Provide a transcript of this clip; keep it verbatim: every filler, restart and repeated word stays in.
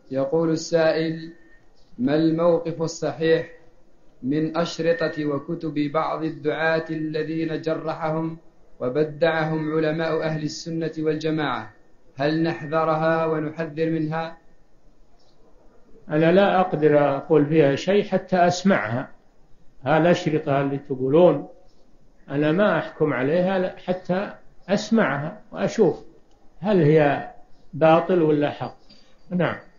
يقول السائل: ما الموقف الصحيح من أشرطة وكتب بعض الدعاة الذين جرحهم وبدعهم علماء أهل السنة والجماعة؟ هل نحذرها ونحذر منها؟ أنا لا أقدر أقول فيها شيء حتى أسمعها. هالأشرطة اللي تقولون أنا ما أحكم عليها حتى أسمعها وأشوف هل هي باطل ولا حق. نعم.